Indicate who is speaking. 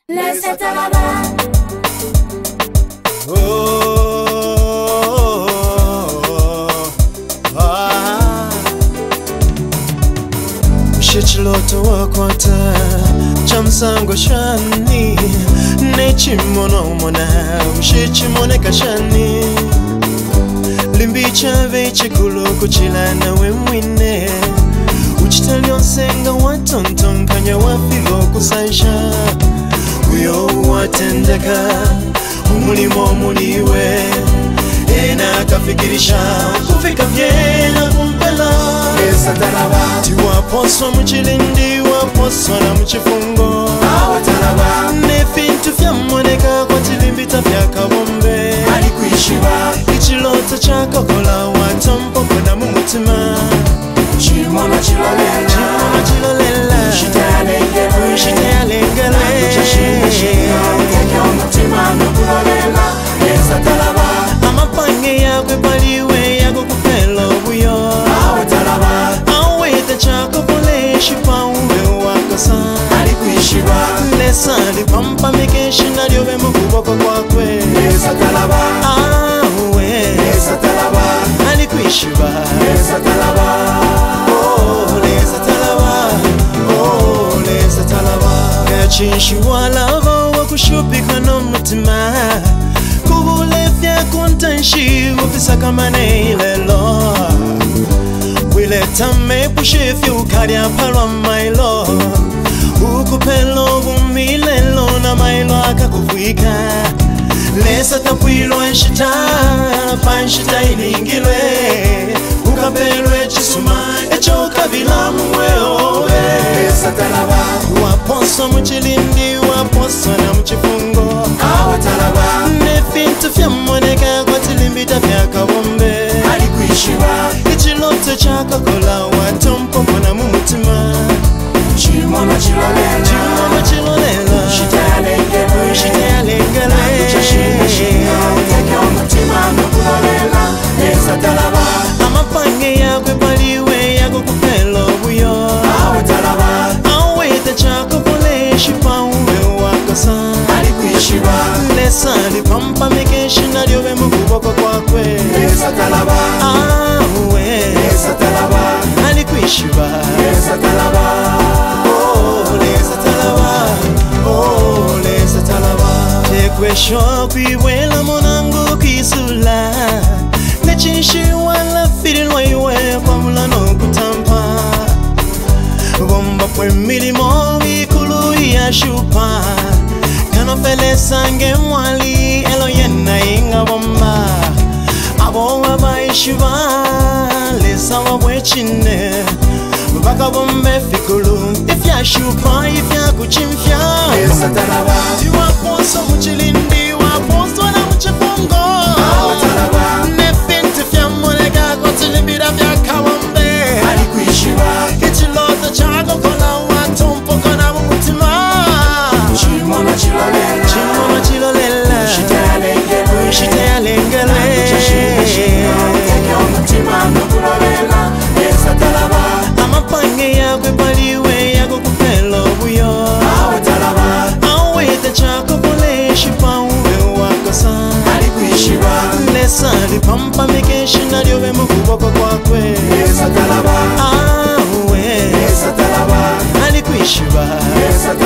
Speaker 1: Laisse ta là-bas.
Speaker 2: Chichiloto wakwata chamsango shani nechimono mona ushechimone kashani limbicha veche kuloko chilana we mwine uchitalion senga watonton kanya wafilo kusaisha uyo watendeka umulimo muliwe ena kafikirisha kufika vyena kumpela
Speaker 1: Laisse ta là-bas.
Speaker 2: Tiwaposwa mchilindi waposwa na mchifungo
Speaker 1: Awatalaba.
Speaker 2: Nefintu vya moneka kwa tilimbita vya kabombe
Speaker 1: Alikuishiba.
Speaker 2: Ichiloto chako kola watompo kuna mumutima
Speaker 1: Chimono chilolela.
Speaker 2: Chimono chilolela.
Speaker 1: Ushite alengele.
Speaker 2: Ushite alengele.
Speaker 1: Nakuchashinga shinga. Uteke omutima nukulolela. Laisse ta là-bas.
Speaker 2: Amapange yakwe paliwe yako kupelo buyo
Speaker 1: Awatalaba.
Speaker 2: Awete chako kole shipa uwe wakosa
Speaker 1: Alikuishiba.
Speaker 2: Lesa lipampa mikeshi na liobe mkuboko kwakwe
Speaker 1: Laisse ta là-bas.
Speaker 2: Awe
Speaker 1: Laisse ta là-bas.
Speaker 2: alikuishiba
Speaker 1: Laisse ta là-bas.
Speaker 2: Oh, lesa talaba Oh, lesa talaba Gachinshi walava wakushupika no mutima Kubulefya kuntanshi wafisa kama neilelo Wileta mepushefi ukarya palwa mailo Ukupelo bumilelo na mailo akakufuika Lesa tapwilo enshita panshita ilingilwe Ukapelwe chisuma echo kabilamu weowe
Speaker 1: Laisse ta là-bas.
Speaker 2: Waposwa mchilindi waposwa na mchifungo
Speaker 1: Awatalaba.
Speaker 2: Nefintu vya moneka kwa tilimbita vya kabombe
Speaker 1: Alikuishiba.
Speaker 2: Ichiloto chako kola watompo kuna mumutima
Speaker 1: Chimono chilolela.
Speaker 2: Chimono chilolela.
Speaker 1: Ushite alengele.
Speaker 2: Ushite alengele.
Speaker 1: Nakuchashinga shinga. Uteke omutima nukulolela. Laisse ta là-bas.
Speaker 2: Amapange yakwe paliwe yako kupelo buyo
Speaker 1: Awatalaba.
Speaker 2: Awete chako kole shipa uwe wakosa
Speaker 1: Alikuishiba.
Speaker 2: Lesa lipampa mikeshi na liobe mkuboko kwakwe
Speaker 1: Laisse ta là-bas.
Speaker 2: Awe
Speaker 1: Laisse ta là-bas.
Speaker 2: alikuishiba
Speaker 1: Laisse ta là-bas.
Speaker 2: Oh, lesa talaba Oh, lesa talaba Tekwesho kwiwela monangu kisula Nechinshi wala firilwa iwe kwa mulano kutampa Bomba pwe milimo mikulu ya shupa Kano fele sange mwali elo yena inga bomba Abo wabaishiba lesa wabwechine Baka bombe fikulu ifya shupa ifya kuchimfya
Speaker 1: Laisse ta là-bas.
Speaker 2: Tiwaposo mchilindi waposo na mchifungo
Speaker 1: Awatalaba.
Speaker 2: Nefintu fya moneka kwa tilimbira vya kabombe
Speaker 1: Alikuishiba.
Speaker 2: Ichiloto chako kola watompo kuna mumutima
Speaker 1: Chimono chilolela.
Speaker 2: Chimono chilolela.
Speaker 1: Ushite alengele.
Speaker 2: Ushite alengele.
Speaker 1: Nakuchashinga shinga. Uteke omutima nukulolela. Laisse ta là-bas.
Speaker 2: Amapange yakwe paliwe yako kupelo buyo
Speaker 1: Awatalaba.
Speaker 2: Awete chako kole shipa uwe wakosa
Speaker 1: Alikuishiba.
Speaker 2: Lesa lipampa mikeshi na liobe mkuboko kwakwe
Speaker 1: Laisse ta là-bas.
Speaker 2: Awe
Speaker 1: Laisse ta là-bas.
Speaker 2: alikuishiba
Speaker 1: Laisse ta